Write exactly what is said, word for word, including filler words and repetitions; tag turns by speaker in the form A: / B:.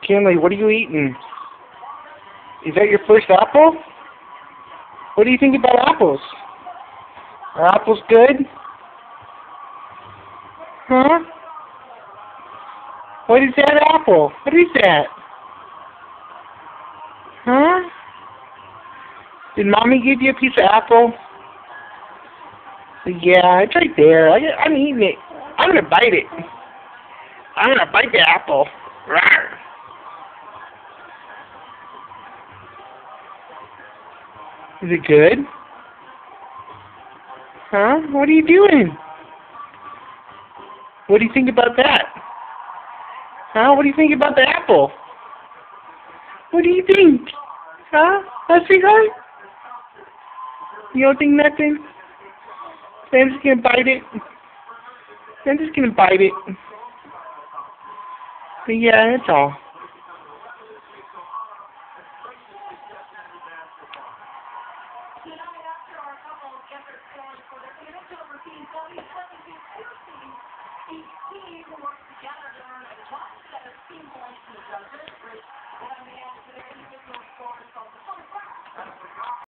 A: Kynleigh, what are you eating? Is that your first apple? What do you think about apples? Are apples good? Huh? What is that apple? What is that? Huh? Did Mommy give you a piece of apple? Yeah, it's right there. I, I'm eating it. I'm gonna bite it. I'm gonna bite the apple. Rawr. Is it good? Huh? What are you doing? What do you think about that? Huh? What do you think about the apple? What do you think? Huh? Huh, sweetheart? You don't think nothing? I'm just gonna bite it. I'm just gonna bite it. But yeah, that's all.